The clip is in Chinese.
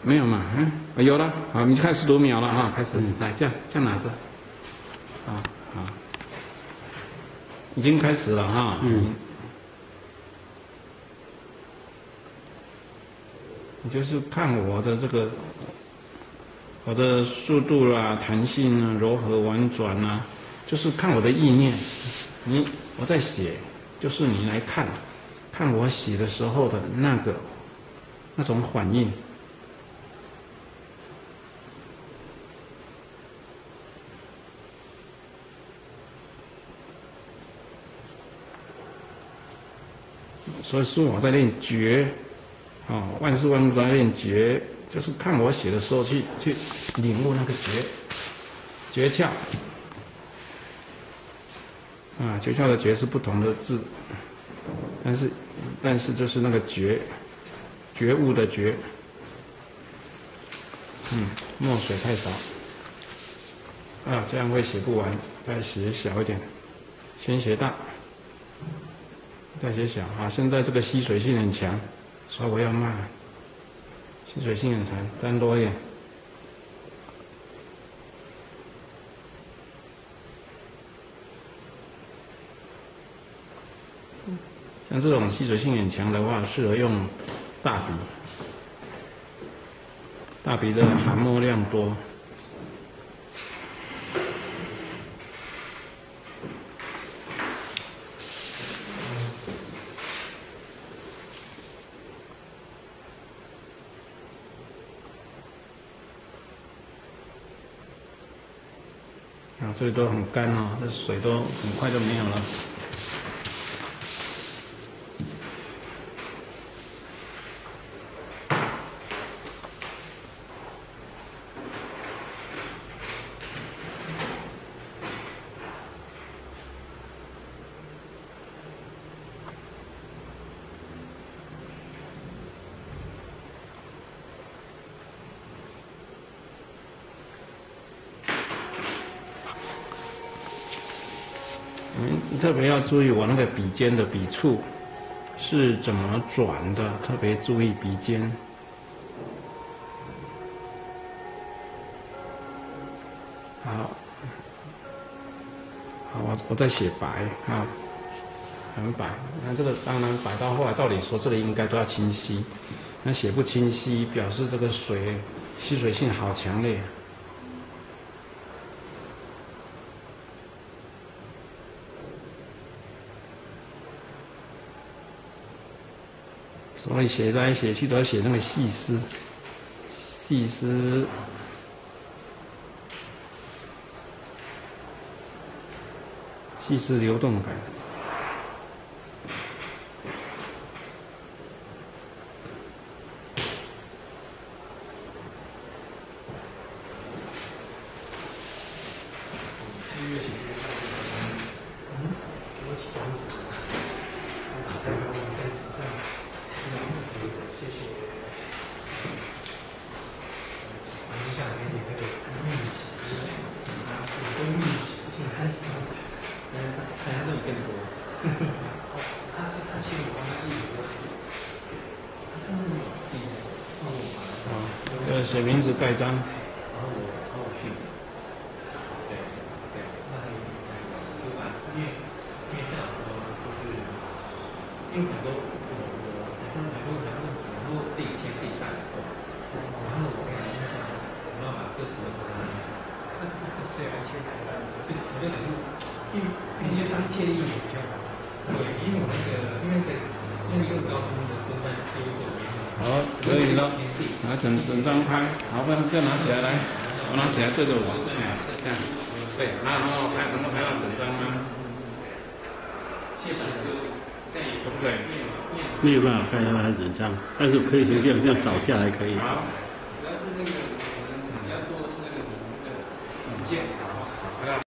没有嘛？有了，好，你开始读秒了哈，开始，来，这样拿着，好，已经开始了哈，你就是看我的这个，我的速度啦、弹性啊、柔和婉转啊，就是看我的意念。我在写，就是你来看我写的时候的那种反应。所以说我在练觉，万事万物都在练觉，就是看我写的时候去领悟那个诀窍。诀窍的诀是不同的字，但是就是那个觉悟的觉。墨水太少，这样会写不完，再写小一点，先写大。再写小现在这个吸水性很强，所以我要慢，吸水性很强，沾多一点。像这种吸水性很强的话，适合用大笔，大笔的含墨量多。这里都很干这水都很快就没有了。特别要注意我那个笔尖的笔触是怎么转的，特别注意笔尖。好，我在写白很白。那这个当然白到后来，照理说这里应该都要清晰，那写不清晰，表示这个水吸水性好强烈。所以写来写去都要写那个细丝流动感。写名字盖章。好，可以了，拿整张拍，好，不然这样拿起来，来，我拿起来对着我，这样，对，然后能够拍到整张吗？对， 没有办法看到它整张，但是可以从这样扫下来可以。 好，主要是那个比较多的是那个什么那个引荐。